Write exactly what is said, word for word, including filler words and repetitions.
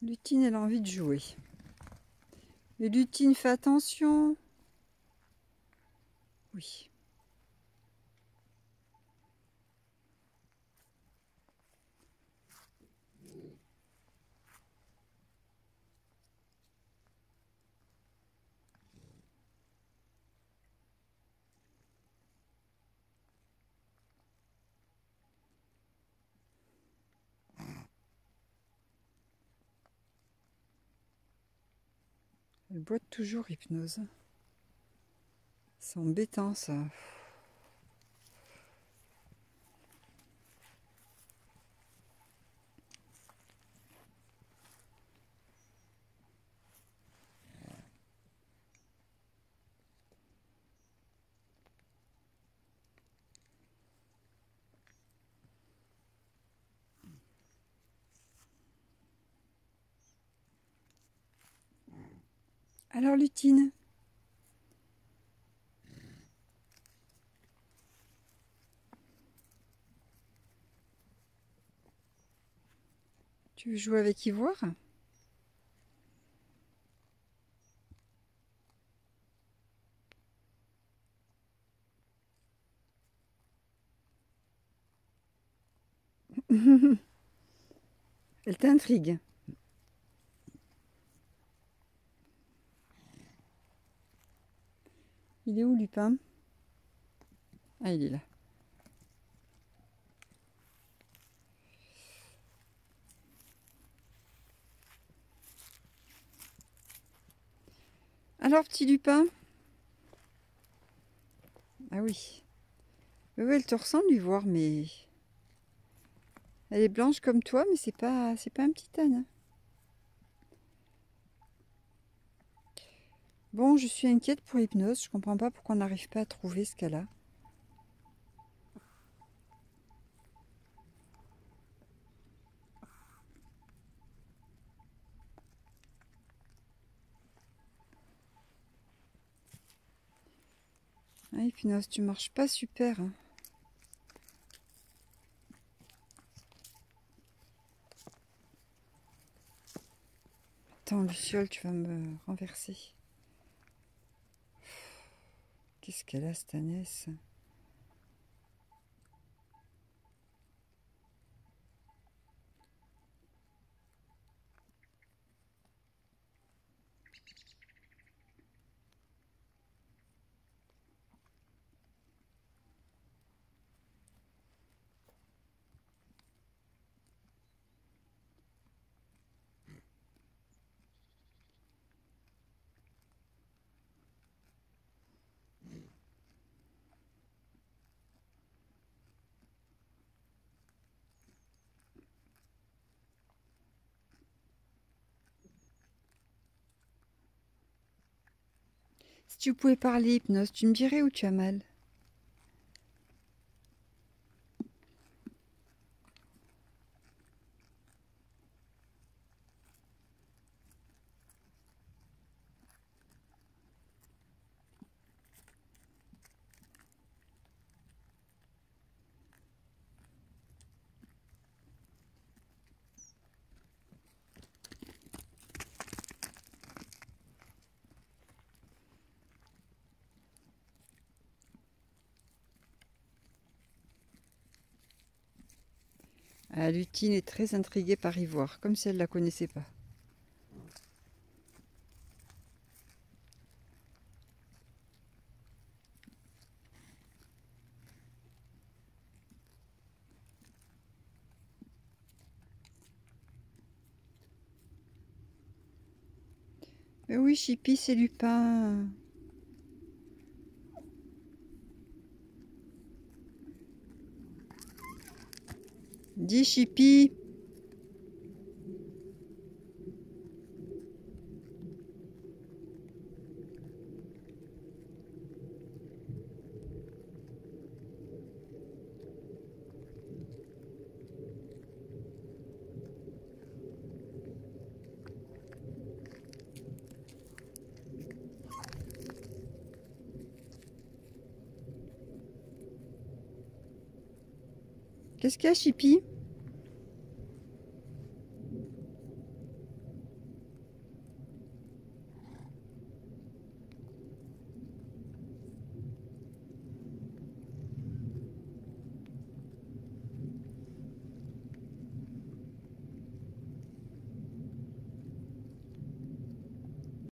Lutine, elle a envie de jouer. Mais Lutine, fais attention. Oui. Elle boite toujours, Hypnose. C'est embêtant, ça. Alors, Lutine, tu veux jouer avec Ivoire? Elle t'intrigue. Il est où, Lupin? Ah, il est là. Alors, petit Lupin? Ah oui. Oui, oui, elle te ressemble, Ivoire, mais... Elle est blanche comme toi, mais c'est pas, c'est pas un petit âne. Bon, je suis inquiète pour Hypnose. Je comprends pas pourquoi on n'arrive pas à trouver ce qu'elle a. Ah, Hypnose, tu marches pas super, hein. Attends, Luciole, tu vas me renverser. Qu'est-ce qu'elle a, cette ânesse? Si tu pouvais parler, Hypnose, tu me dirais où tu as mal. Ah, Lutine est très intriguée par Ivoire, comme si elle ne la connaissait pas. Mais oui, Chippy, c'est Lupin. Dis, Chippy. Qu'est-ce qu'il y a, Chippy?